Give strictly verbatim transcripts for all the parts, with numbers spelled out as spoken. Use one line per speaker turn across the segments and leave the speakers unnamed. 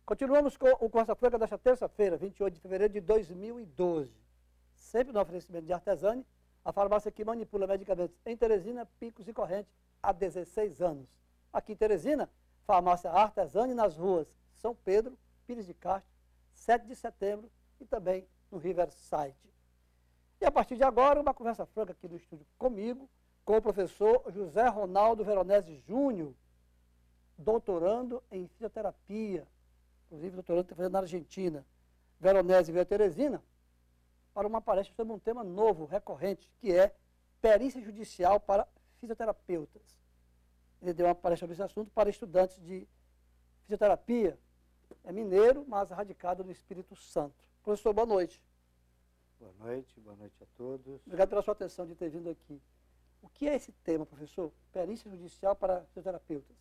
Continuamos com o Conversa Franca desta terça-feira, vinte e oito de fevereiro de dois mil e doze. Sempre no oferecimento de Artesani, a farmácia que manipula medicamentos em Teresina, Picos e Corrente há dezesseis anos. Aqui em Teresina, farmácia Artesani nas ruas São Pedro, Pires de Castro, sete de setembro e também no Riverside. E a partir de agora, uma conversa franca aqui no estúdio comigo, com o professor José Ronaldo Veronese Júnior, doutorando em fisioterapia, inclusive doutorando está fazendo na Argentina. Veronese veio a Teresina para uma palestra sobre um tema novo, recorrente, que é perícia judicial para fisioterapeutas. Ele deu uma palestra sobre esse assunto para estudantes de fisioterapia. É mineiro, mas radicado no Espírito Santo. Professor, boa noite.
Boa noite, boa noite a todos.
Obrigado pela sua atenção de ter vindo aqui. O que é esse tema, professor? Perícia judicial para fisioterapeutas.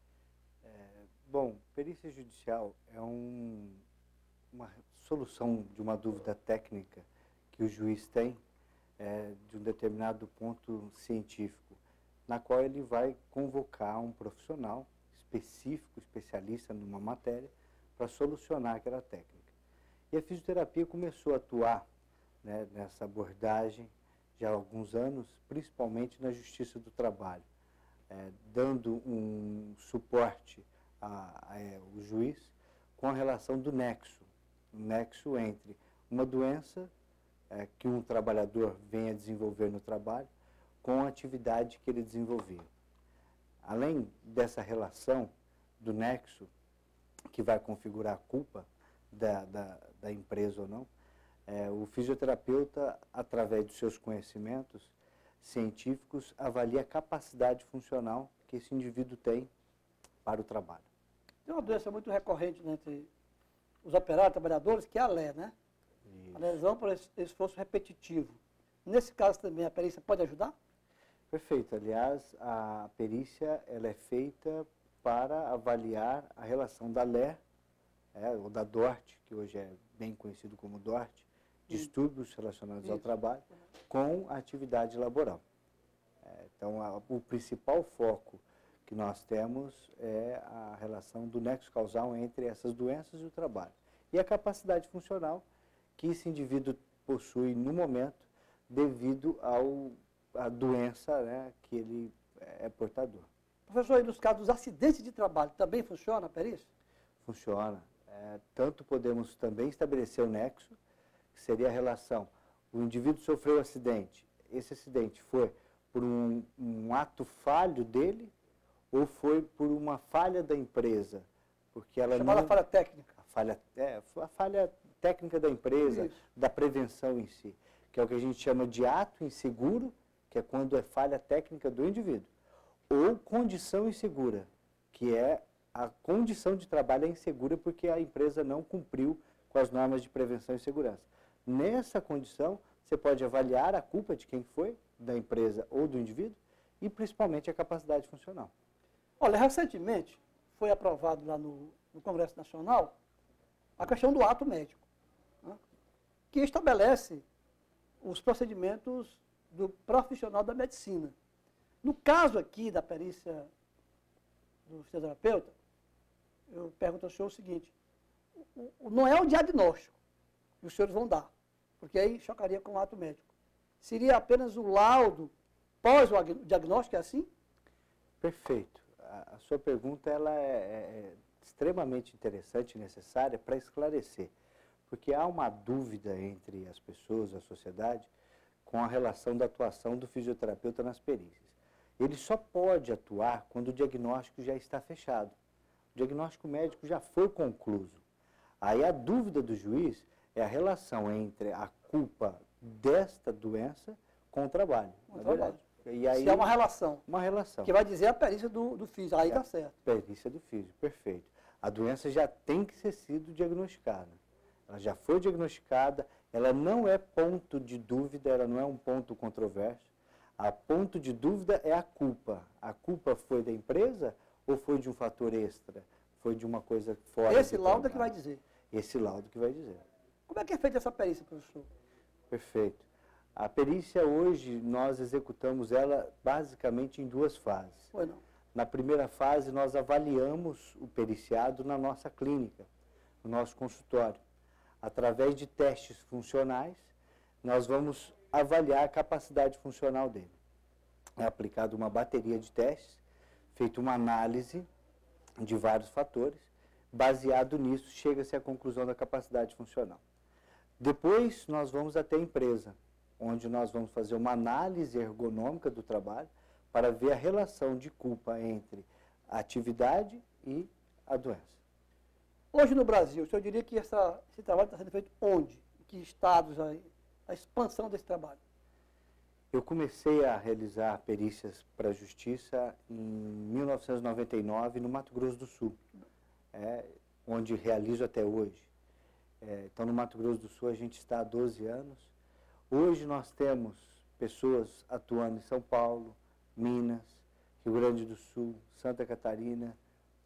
É, bom, perícia judicial é um, uma solução de uma dúvida técnica que o juiz tem é, de um determinado ponto científico, na qual ele vai convocar um profissional específico, especialista numa matéria, para solucionar aquela técnica. E a fisioterapia começou a atuar, né, nessa abordagem já há alguns anos, principalmente na Justiça do Trabalho, é, dando um suporte ao juiz com a relação do nexo, um nexo entre uma doença é, que um trabalhador vem a desenvolver no trabalho com a atividade que ele desenvolvia. Além dessa relação do nexo, que vai configurar a culpa da, da, da empresa ou não, é, o fisioterapeuta, através dos seus conhecimentos científicos, avalia a capacidade funcional que esse indivíduo tem para o trabalho.
Tem uma doença muito recorrente, né, entre os operários, trabalhadores, que é a L E, né? Isso. A lesão por esforço repetitivo. Nesse caso também a perícia pode ajudar?
Perfeito. Aliás, a perícia ela é feita para avaliar a relação da L E, é, ou da D O R T, que hoje é bem conhecido como D O R T, distúrbios relacionados Isso. ao trabalho, com a atividade laboral. É, então, a, o principal foco que nós temos é a relação do nexo causal entre essas doenças e o trabalho. E a capacidade funcional que esse indivíduo possui no momento devido ao, à doença, né, que ele é portador.
Professor, e nos casos dos acidentes de trabalho, também funciona a perícia?
Funciona. É, tanto podemos também estabelecer o nexo, que seria a relação, o indivíduo sofreu um acidente, esse acidente foi por um, um ato falho dele ou foi por uma falha da empresa? Porque ela
Chamada
não,
falha técnica.
A falha, é, a falha técnica da empresa,
Isso.
da prevenção em si, que é o que a gente chama de ato inseguro, que é quando é falha técnica do indivíduo, ou condição insegura, que é a condição de trabalho é insegura porque a empresa não cumpriu com as normas de prevenção e segurança. Nessa condição, você pode avaliar a culpa de quem foi, da empresa ou do indivíduo, e principalmente a capacidade funcional.
Olha, recentemente foi aprovado lá no, no Congresso Nacional a questão do ato médico, né, que estabelece os procedimentos do profissional da medicina. No caso aqui da perícia do fisioterapeuta, eu pergunto ao senhor o seguinte, o, o, não é o diagnóstico que os senhores vão dar, porque aí chocaria com o ato médico. Seria apenas o laudo pós o diagnóstico, é assim?
Perfeito. A, a sua pergunta ela é, é extremamente interessante e necessária para esclarecer, porque há uma dúvida entre as pessoas, a sociedade, com a relação da atuação do fisioterapeuta nas perícias. Ele só pode atuar quando o diagnóstico já está fechado. O diagnóstico médico já foi concluído. Aí a dúvida do juiz é a relação entre a culpa desta doença com o trabalho.
Com o trabalho.
E aí,
se é uma relação.
Uma relação.
Que vai dizer a perícia do, do físico. Aí está certo.
Perícia do físico, perfeito. A doença já tem que ter sido diagnosticada. Ela já foi diagnosticada, ela não é ponto de dúvida, ela não é um ponto controverso. A ponto de dúvida é a culpa. A culpa foi da empresa ou foi de um fator extra? Foi de uma coisa fora?
Esse laudo é que vai dizer.
Esse laudo que vai dizer.
Como é que é feita essa perícia, professor?
Perfeito. A perícia hoje, nós executamos ela basicamente em duas fases.
Foi não.
Na primeira fase, nós avaliamos o periciado na nossa clínica. no nosso consultório. Através de testes funcionais, nós vamos avaliar a capacidade funcional dele. É aplicada uma bateria de testes, feita uma análise de vários fatores, baseado nisso, chega-se à conclusão da capacidade funcional. Depois, nós vamos até a empresa, onde nós vamos fazer uma análise ergonômica do trabalho para ver a relação de culpa entre a atividade e a doença.
Hoje no Brasil, o senhor diria que essa, esse trabalho está sendo feito onde? Em que estados aí? A expansão desse trabalho?
Eu comecei a realizar perícias para a Justiça em mil novecentos e noventa e nove, no Mato Grosso do Sul, é, onde realizo até hoje. É, então, no Mato Grosso do Sul, a gente está há doze anos. Hoje nós temos pessoas atuando em São Paulo, Minas, Rio Grande do Sul, Santa Catarina,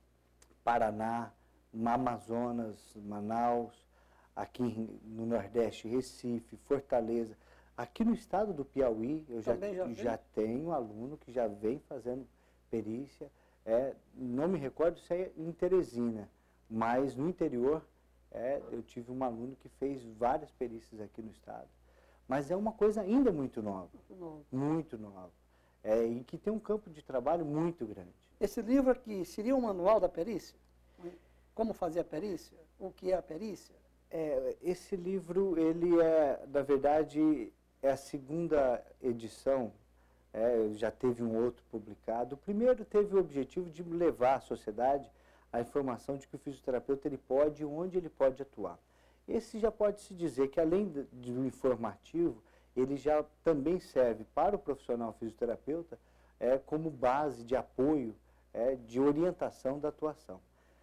Paraná, Amazonas, Manaus, aqui no Nordeste, Recife, Fortaleza. Aqui no estado do Piauí, eu já, já, já tenho aluno que já vem fazendo perícia. É, não me recordo se é em Teresina, mas no interior é, eu tive um aluno que fez várias perícias aqui no estado. Mas é uma coisa ainda muito nova,
Novo.
muito nova, é, e que tem um campo de trabalho muito grande.
Esse livro aqui seria um manual da perícia? Como fazer a perícia? O que é a perícia?
É, esse livro, ele é, na verdade, é a segunda edição, é, já teve um outro publicado. O primeiro teve o objetivo de levar à sociedade a informação de que o fisioterapeuta ele pode e onde ele pode atuar. Esse já pode-se dizer que, além do informativo, ele já também serve para o profissional fisioterapeuta é, como base de apoio, é, de orientação da atuação.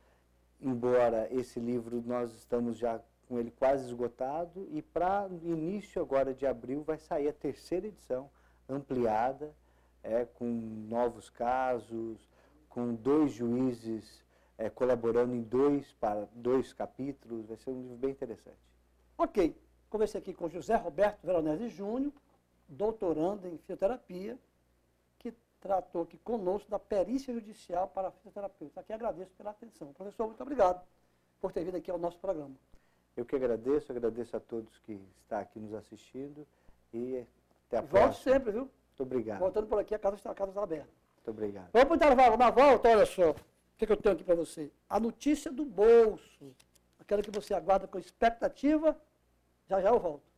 Embora esse livro nós estamos já com ele quase esgotado, e para início agora de abril vai sair a terceira edição, ampliada, é, com novos casos, com dois juízes é, colaborando em dois, para, dois capítulos. Vai ser um livro bem interessante.
Ok, conversei aqui com José Roberto Veronese Júnior, doutorando em fisioterapia, que tratou aqui conosco da perícia judicial para fisioterapeuta. Aqui agradeço pela atenção. Professor, muito obrigado por ter vindo aqui ao nosso programa.
Eu que agradeço, agradeço a todos que estão aqui nos assistindo e até a
Volte
próxima.
Volte sempre, viu?
Muito obrigado.
Voltando por aqui, a casa está, a casa está aberta.
Muito obrigado.
Vamos para o intervalo. Na volta, olha só, o que, que eu tenho aqui para você? A notícia do bolso, aquela que você aguarda com expectativa, já já eu volto.